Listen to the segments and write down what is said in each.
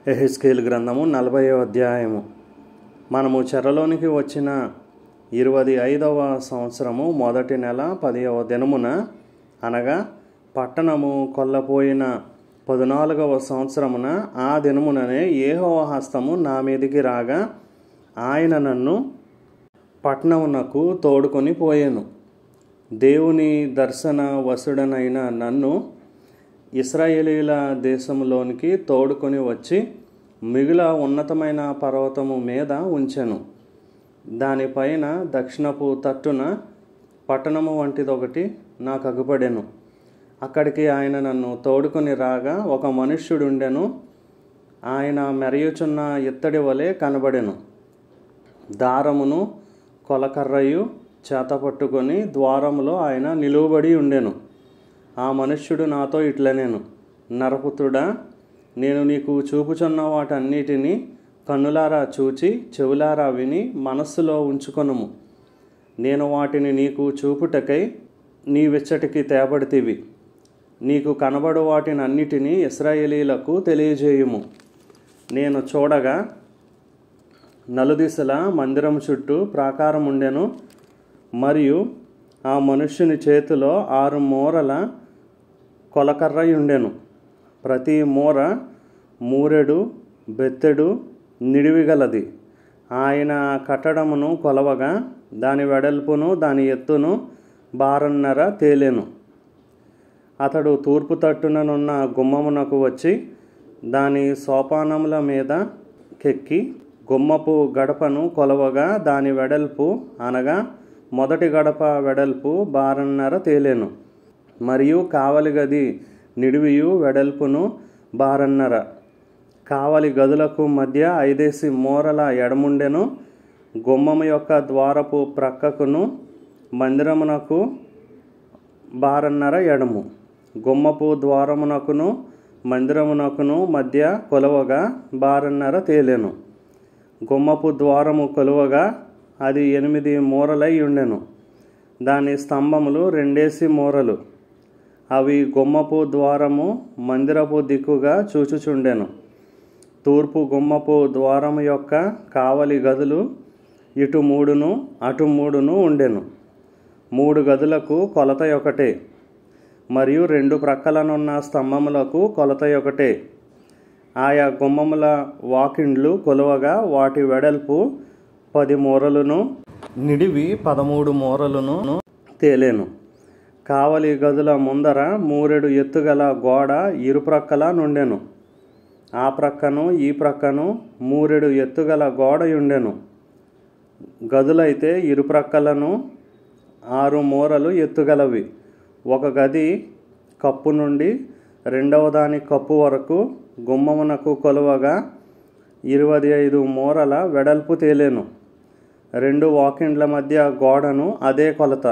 యెహెజ్కేలు గ్రంథము 40వ అధ్యాయము. మనము చెరలోనికి వచ్చిన 25వ సంవత్సరము మొదటి నెల 10వ దినమున, అనగా పట్టణము కొల్లపోయిన 14వ సంవత్సరమున ఆ దినముననే యెహోవా హస్తము నా మీదికి రాగా, ఆయన నన్ను పట్టణమునకు తోడుకొని పోయెను. దేవుని దర్శన వశుడనైన నన్ను ఇశ్రాయేలీల దేశంలోనికి తోడుకొని వచ్చి మిగుల ఉన్నతమైన పర్వతము మీద ఉంచెను. దానిపైన దక్షిణపు తట్టున పట్టణము వంటిదొకటి నాకు అగుపడెను. అక్కడికి ఆయన నన్ను తోడుకొని రాగా ఒక మనుష్యుడుండెను. ఆయన మెరయుచున్న ఇత్తడి వలె కనబడెను. దారమును కొలకర్రయు చేతపట్టుకొని ద్వారములో ఆయన నిలువబడి ఉండెను. ఆ మనుష్యుడు నాతో ఇట్లనెను, నరపుత్రుడా, నేను నీకు చూపుచున్న వాటన్నిటినీ కన్నులారా చూచి చెవులారా విని మనస్సులో ఉంచుకొనుము. నేను వాటిని నీకు చూపుటకై నీవిచ్చటికి తేబడితివి. నీకు కనబడు వాటినన్నిటినీ ఇశ్రాయేలీలకు తెలియజేయుము. నేను చూడగా నలుదిశల మందిరం చుట్టూ ప్రాకారం ఉండెను. మరియు ఆ మనుష్యుని చేతిలో 6 మూరల కొలకర్రయుండెను. ప్రతి మూర మూరెడు బెత్తెడు నిడివిగలది. ఆయన కట్టడమును కొలవగా దాని వెడల్పును దాని ఎత్తును 1.5 తేలెను. అతడు తూర్పు తట్టుననున్న గుమ్మమునకు వచ్చి దాని సోపానముల మీద కెక్కి గుమ్మపు గడపను కొలవగా దాని వెడల్పు, అనగా మొదటి గడప వెడల్పు 1.5 తేలెను. మరియు కావలి గది నిడివియు వెడల్పును 1.5. కావలి గదులకు మధ్య 5 మూరల ఎడముండెను. గుమ్మము యొక్క ద్వారపు ప్రక్కకును మందిరమునకు 1.5 ఎడము. గుమ్మపు ద్వారమునకును మందిరమునకును మధ్య కొలవగా 1.5 తేలెను. గుమ్మపు ద్వారము కొలువగా అది 8 మూరలై ఉండెను. దాని స్తంభములు 2 మూరలు. అవి గుమ్మపు ద్వారము మందిరపు దిక్కుగా చూచుచుండెను. తూర్పు గుమ్మపు ద్వారము యొక్క కావలి గదులు ఇటు 3 అటు 3 ఉండెను. 3 గదులకు కొలత ఒకటే, మరియు 2 ప్రక్కలనున్న స్తంభములకు కొలత ఒకటే. ఆయా గుమ్మముల వాకిండ్లు కొలువగా వాటి వెడల్పు 10 మూరలును నిడివి 13 మూరలును తేలేను. కావలి గదుల ముందర మూరెడు ఎత్తుగల గోడ ఇరుప్రక్కల నుండెను. ఆ ప్రక్కను ఈ ప్రక్కను మూరెడు ఎత్తుగల గోడయుండెను. గదులైతే ఇరుప్రక్కలను 6 మూరలు ఎత్తుగలవి. ఒక గది కప్పు నుండి రెండవ దాని కప్పు వరకు గుమ్మమునకు కొలువగా 25 మూరల వెడల్పు తేలేను. 2 వాకిండ్ల మధ్య గోడను అదే కొలత.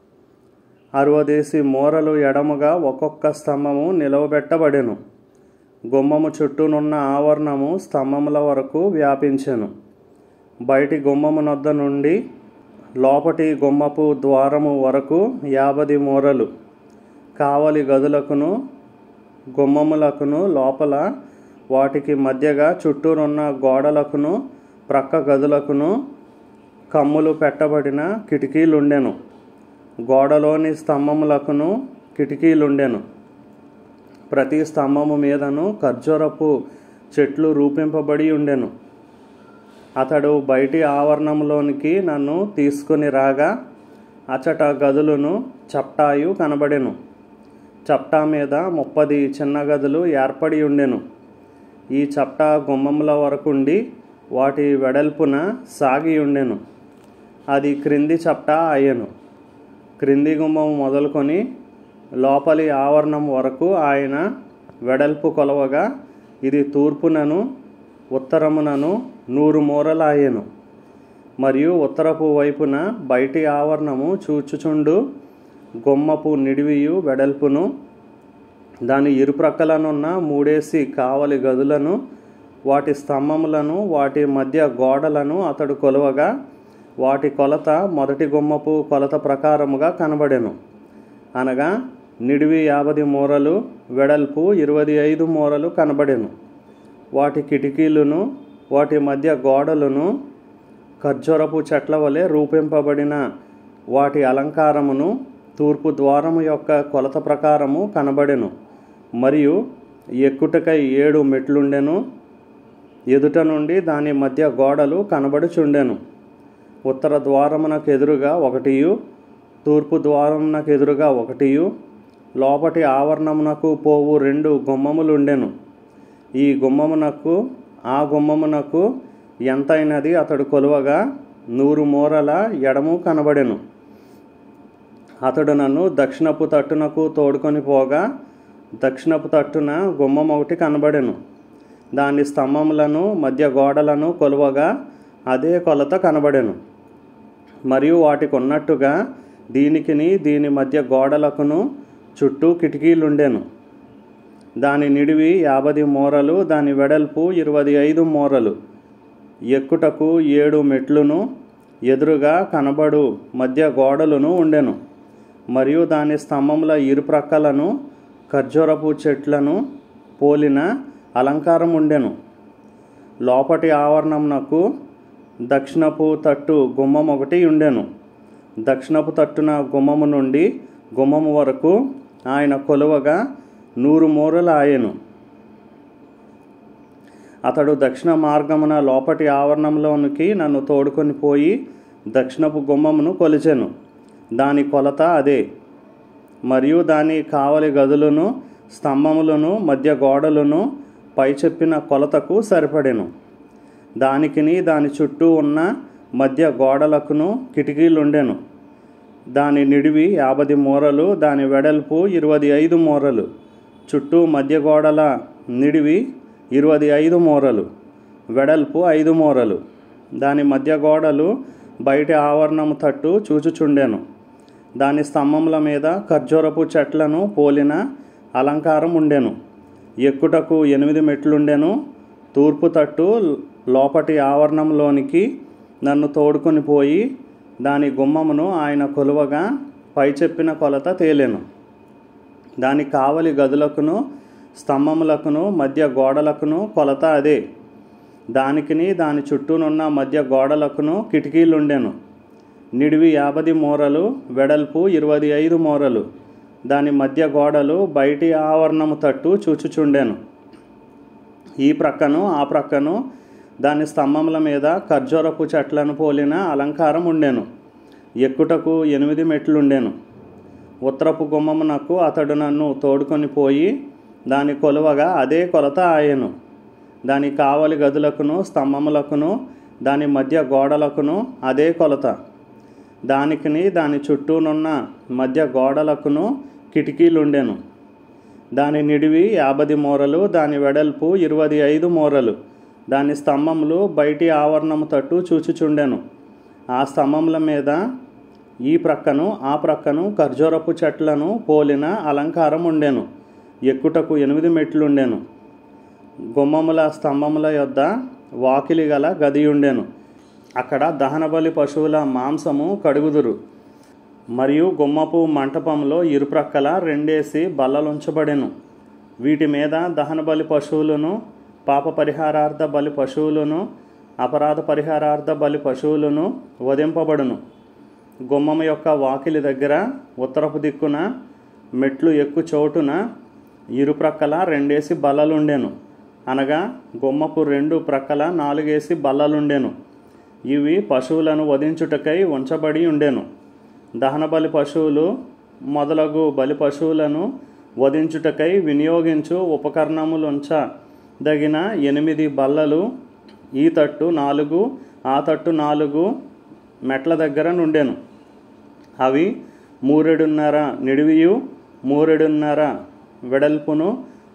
60 మూరలు ఎడముగా ఒక్కొక్క స్తంభము నిలవబెట్టబడెను. గుమ్మము చుట్టూనున్న ఆవరణము స్తంభముల వరకు వ్యాపించెను. బయటి గుమ్మము నొద్ద నుండి లోపటి గుమ్మపు ద్వారము వరకు 50 మూరలు. కావలి గదులకును గుమ్మములకును లోపల వాటికి మధ్యగా చుట్టూనున్న గోడలకును ప్రక్క గదులకును కమ్ములు పెట్టబడిన కిటికీలుండెను. గోడలోని స్తంభములకును కిటికీలుండెను. ప్రతి స్తంభము మీదను ఖర్జూరపు చెట్లు రూపింపబడి ఉండెను. అతడు బయటి ఆవరణంలోనికి నన్ను తీసుకుని రాగా అచట గదులను చప్టాయు కనబడెను. చప్టా మీద 30 చిన్న గదులు ఏర్పడి ఉండెను. ఈ చప్టా గుమ్మముల వరకుండి వాటి వెడల్పున సాగి ఉండెను. అది క్రింది చప్టా అయ్యెను. క్రింది గుమ్మం మొదలుకొని లోపలి ఆవరణం వరకు ఆయన వెడల్పు కొలవగా ఇది తూర్పునను ఉత్తరమునను 100 మూరల అయ్యెను. మరియు ఉత్తరపు వైపున బయటి ఆవరణము చూచుచుండు గుమ్మపు నిడివియు వెడల్పును దాని ఇరుప్రక్కలనున్న 3 కావలి గదులను వాటి స్తంభములను వాటి మధ్య గోడలను అతడు కొలవగా వాటి కొలత మొదటి గుమ్మపు కొలత ప్రకారముగా కనబడెను. అనగా నిడివి 50 మూరలు, వెడల్పు 25 మూరలు కనబడెను. వాటి కిటికీలను వాటి మధ్య గోడలను ఖర్జూరపు చెట్ల వలె రూపింపబడిన వాటి అలంకారమును తూర్పు ద్వారము యొక్క కొలత ప్రకారము కనబడెను. మరియు ఎక్కుటకై 7 మెట్లుండెను. ఎదుట నుండి దాని మధ్య గోడలు కనబడుచుండెను. ఉత్తర ద్వారమునకు ఎదురుగా 1, తూర్పు ద్వారమునకు ఎదురుగా 1, లోపటి ఆవరణమునకు పోవు 2 గుమ్మములుండెను. ఈ గుమ్మమునకు ఆ గుమ్మమునకు ఎంతైనది అతడు కొలువగా 100 మూరల ఎడము కనబడెను. అతడు నన్ను దక్షిణపు తట్టునకు తోడుకొని పోగా దక్షిణపు తట్టున గుమ్మం ఒకటి కనబడెను. దాని స్తంభములను మధ్య గోడలను కొలువగా అదే కొలత కనబడెను. మరియు వాటికి ఉన్నట్టుగా దీనికిని దీని మధ్య గోడలకును చుట్టూ కిటికీలుండెను. దాని నిడివి 50 మూరలు, దాని వెడల్పు 25 మూరలు. ఎక్కుటకు 7 మెట్లును ఎదురుగా కనబడు మధ్య గోడలను ఉండెను. మరియు దాని స్తంభముల ఇరుప్రక్కలను ఖర్జూరపు చెట్లను పోలిన అలంకారం ఉండెను. లోపటి ఆవరణమునకు దక్షిణపు తట్టు గుమ్మం ఒకటి ఉండెను. దక్షిణపు తట్టున గుమ్మము నుండి గుమ్మము వరకు ఆయన కొలువగా 100 మూరలు ఆయెను. అతడు దక్షిణ మార్గమున లోపటి ఆవరణంలోనికి నన్ను తోడుకొని పోయి దక్షిణపు గుమ్మమును కొలిచెను. దాని కొలత అదే. మరియు దాని కావలి గదులను స్తంభములను మధ్య గోడలను పై చెప్పిన కొలతకు సరిపడెను. దానికిని దాని చుట్టూ ఉన్న మధ్య గోడలకును కిటికీలుండెను. దాని నిడివి 50 మూరలు, దాని వెడల్పు 25 మూరలు. చుట్టూ మధ్య గోడల నిడివి 25 మూరలు, వెడల్పు 5 మూరలు. దాని మధ్య గోడలు బయటి ఆవరణము తట్టు చూచుచుండెను. దాని స్తంభముల మీద ఖర్జూరపు చెట్లను పోలిన అలంకారం ఉండెను. ఎక్కుటకు 8 మెట్లుండెను. తూర్పు తట్టు లోపటి ఆవరణంలోనికి నన్ను తోడుకొని పోయి దాని గుమ్మమును ఆయన కొలువగా పై చెప్పిన కొలత తేలెను. దాని కావలి గదులకును స్తంభములకును మధ్య గోడలకును కొలత అదే. దానికిని దాని చుట్టూనున్న మధ్య గోడలకును కిటికీలుండెను. నిడివి 50 మూరలు, వెడల్పు 25 మూరలు. దాని మధ్య గోడలు బయటి ఆవరణము తట్టు చూచుచుండెను. ఈ ప్రక్కను ఆ ప్రక్కను దాని స్తంభముల మీద ఖర్జూరపు చెట్లను పోలిన అలంకారం ఉండెను. ఎక్కుటకు 8 మెట్లుండెను. ఉత్తరపు గుమ్మమునకు అతడు నన్ను తోడుకొని పోయి దాని కొలువగా అదే కొలత ఆయెను. దాని కావలి గదులకును స్తంభములకును దాని మధ్య గోడలకును అదే కొలత. దానికిని దాని చుట్టూనున్న మధ్య గోడలకును కిటికీలుండెను. దాని నిడివి 50 మూరలు, దాని వెడల్పు 25 మూరలు. దాని స్తంభములు బయటి ఆవరణము తట్టు చూచుచుండెను. ఆ స్తంభముల మీద ఈ ప్రక్కను ఆ ప్రక్కను ఖర్జూరపు చెట్లను పోలిన అలంకారం ఉండెను. ఎక్కుటకు 8 మెట్లుండెను. గుమ్మముల స్తంభముల యొద్ద వాకిలి గల గది ఉండెను. అక్కడ దహనబలి పశువుల మాంసము కడుగుదురు. మరియు గుమ్మపు మంటపంలో ఇరుప్రక్కల 2 బల్లలుంచబడెను. వీటి మీద దహనబలి పశువులను, పాప పరిహారార్థ బలి పశువులను, అపరాధ పరిహారార్థ బలి పశువులను వధింపబడును. గుమ్మము యొక్క వాకిలి దగ్గర ఉత్తరపు దిక్కున మెట్లు ఎక్కు చోటున ఇరుప్రక్కల 2 బల్లలుండెను. అనగా గుమ్మపు 2 ప్రక్కల 4 బల్లలుండెను. ఇవి పశువులను వధించుటకై ఉంచబడి ఉండెను. దహనబలి పశువులు మొదలగు బలి పశువులను వధించుటకై వినియోగించు ఉపకరణములుంచదగిన 8 బల్లలు ఈ తట్టు 4 ఆ తట్టు 4 మెట్ల దగ్గర నుండెను. అవి 3.5 నిడివియు 3.5 వెడల్పును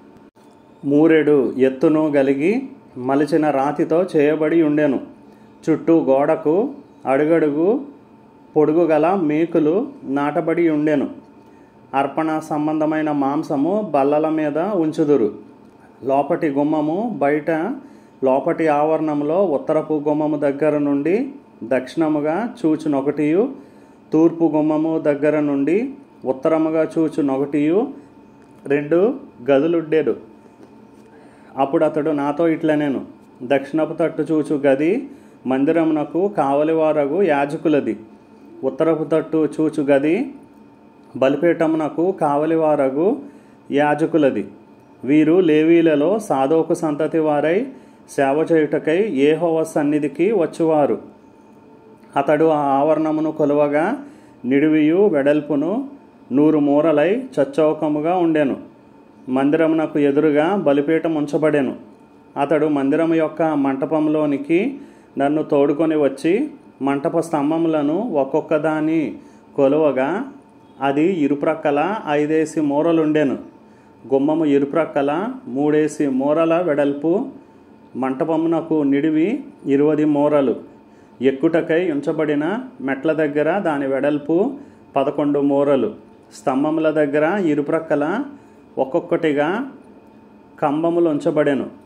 3 ఎత్తును గలిగి మలిచిన రాతితో చేయబడి ఉండెను. చుట్టూ గోడకు అడుగడుగు పొడుగు గల మేకులు నాటబడి ఉండెను. అర్పణ సంబంధమైన మాంసము బల్లల మీద ఉంచుదురు. లోపటి గుమ్మము బయట లోపటి ఆవరణంలో ఉత్తరపు గుమ్మము దగ్గర నుండి దక్షిణముగా చూచునొకటియు, తూర్పు గుమ్మము దగ్గర నుండి ఉత్తరముగా చూచునొకటియు 2 గదులుండెను. అప్పుడు అతడు నాతో ఇట్లనెను, దక్షిణపు తట్టు చూచు గది మందిరమునకు కావలివారగు యాజకులది. ఉత్తరపు తట్టు చూచు గది బలిపీఠమునకు కావలివారగు యాజకులది. వీరు లేవీలలో సాదోకు సంతతి వారై సేవ చేయుటకై యెహోవా సన్నిధికి వచ్చువారు. అతడు ఆ ఆవరణమును కొలువగా నిడివియు వెడల్పును 100 మూరలై చచ్చౌకముగా ఉండెను. మందిరమునకు ఎదురుగా బలిపీఠం ఉంచబడెను. అతడు మందిరము యొక్క మంటపంలోనికి నన్ను తోడుకొని వచ్చి మంటప స్తంభములను ఒక్కొక్క దాని కొలువగా అది ఇరుప్రక్కల 5 మూరలుండెను. గుమ్మము ఇరుప్రక్కల 3 మూరల వెడల్పు, మంటపమునకు నిడివి 20 మూరలు. ఎక్కుటకై ఉంచబడిన మెట్ల దగ్గర దాని వెడల్పు 11 మూరలు. స్తంభముల దగ్గర ఇరుప్రక్కల ఒక్కొక్కటిగా కంబములు ఉంచబడెను.